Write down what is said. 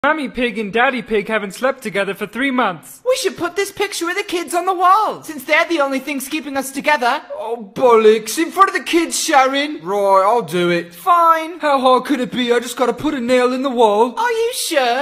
Mammy Pig and Daddy Pig haven't slept together for 3 months. We should put this picture of the kids on the wall, since they're the only things keeping us together. Oh, bollocks. In front of the kids, Sharon. Right, I'll do it. Fine. How hard could it be? I just gotta put a nail in the wall. Are you sure?